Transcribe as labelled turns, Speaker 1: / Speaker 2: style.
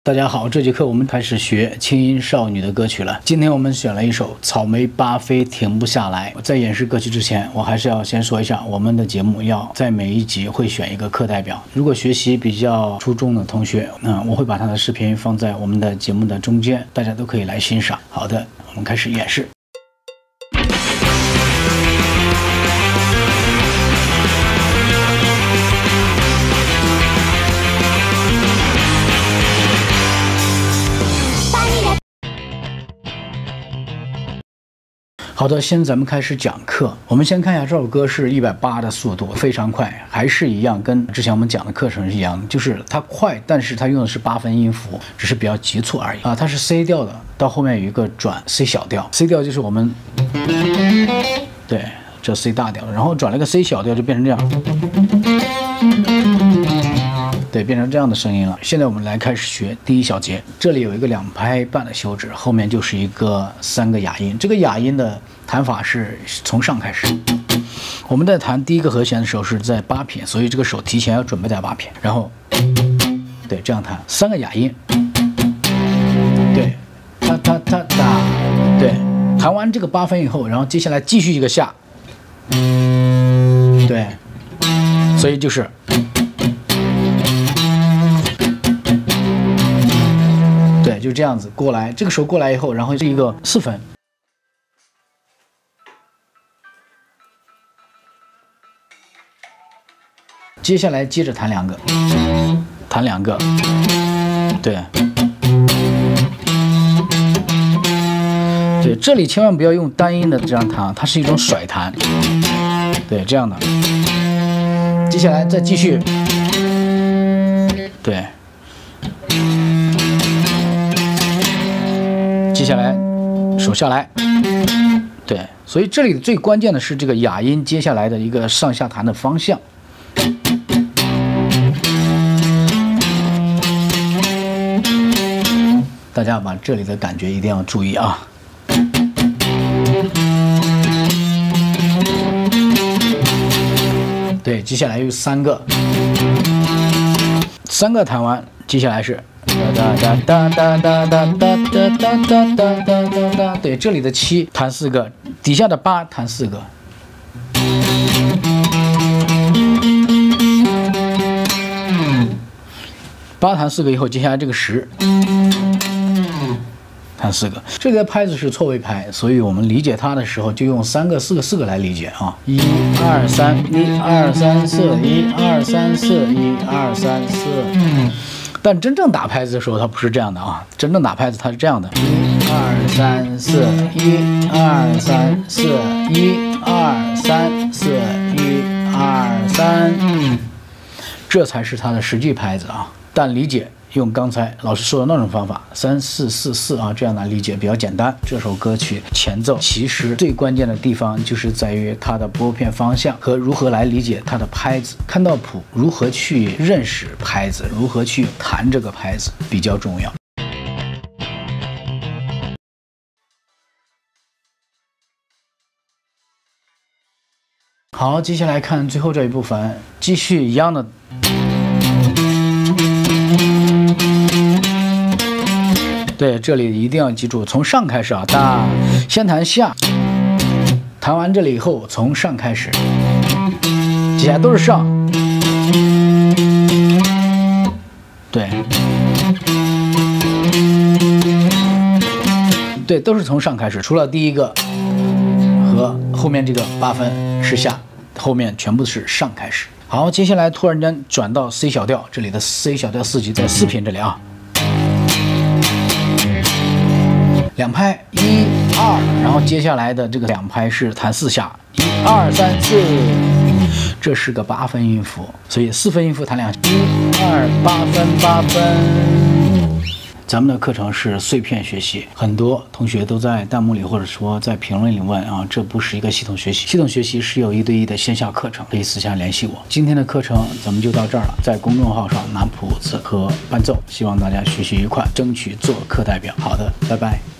Speaker 1: 大家好，这节课我们开始学轻音少女的歌曲了。今天我们选了一首《草莓巴菲停不下来》。在演示歌曲之前，我还是要先说一下，我们的节目要在每一集会选一个课代表。如果学习比较出众的同学，我会把他的视频放在我们的节目的中间，大家都可以来欣赏。好的，我们开始演示。 好的，现在咱们开始讲课。我们先看一下这首歌是180的速度，非常快，还是一样，跟之前我们讲的课程是一样的，就是它快，但是它用的是8分音符，只是比较急促而已啊。它是 C 调的，到后面有一个转 C 小调 ，C 调就是我们对这 C 大调，然后转了个 C 小调就变成这样。 对，变成这样的声音了。现在我们来开始学第一小节，这里有一个2拍半的休止，后面就是一个3个哑音。这个哑音的弹法是从上开始。我们在弹第一个和弦的时候是在8品，所以这个手提前要准备在8品，然后对这样弹3个哑音，对，哒哒哒哒，对，弹完这个8分以后，然后接下来继续一个下，对，所以就是。 对，就这样子过来，这个手过来以后，然后是一个4分，接下来接着弹2个，弹2个，对，对，这里千万不要用单音的这样弹，它是一种甩弹，对，这样的，接下来再继续，对。 接下来，手下来，对，所以这里最关键的是这个哑音接下来的一个上下弹的方向。大家把这里的感觉一定要注意啊。对，接下来又3个，3个弹完，接下来是。 哒哒哒哒哒哒哒哒哒哒哒哒哒，对，这里的7弹4个，底下的8弹4个。8弹4个以后，接下来这个10弹4个。这里的拍子是错位拍，所以我们理解它的时候就用3个、4个、4个来理解啊。1 2 3 1 2 3 4 1 2 3 4 1 2 3 4。 但真正打拍子的时候，它不是这样的啊！真正打拍子它是这样的：1 2 3 4 1 2 3 4 1 2 3 4 1 2 3，这才是它的实际拍子啊！但理解用刚才老师说的那种方法，3 4 4 4啊，这样来理解比较简单。这首歌曲前奏其实最关键的地方就是在于它的拨片方向和如何来理解它的拍子。看到谱，如何去认识拍子，如何去弹这个拍子比较重要。好，接下来看最后这一部分，继续一样的。 对，这里一定要记住，从上开始啊，哒，先弹下，弹完这里以后，从上开始，接下来都是上，对，对，都是从上开始，除了第一个和后面这个8分是下，后面全部是上开始。好，接下来突然间转到 C 小调，这里的 C 小调4级在4品这里啊。 2拍1 2，然后接下来的这个2拍是弹4下，1 2 3 4，这是个8分音符，所以4分音符弹2下，1 2 8分8分。咱们的课程是碎片学习，很多同学都在弹幕里或者说在评论里问啊，这不是一个系统学习，系统学习是有1对1的线下课程，可以私下联系我。今天的课程咱们就到这儿了，在公众号上拿谱子和伴奏，希望大家学习愉快，争取做课代表。好的，拜拜。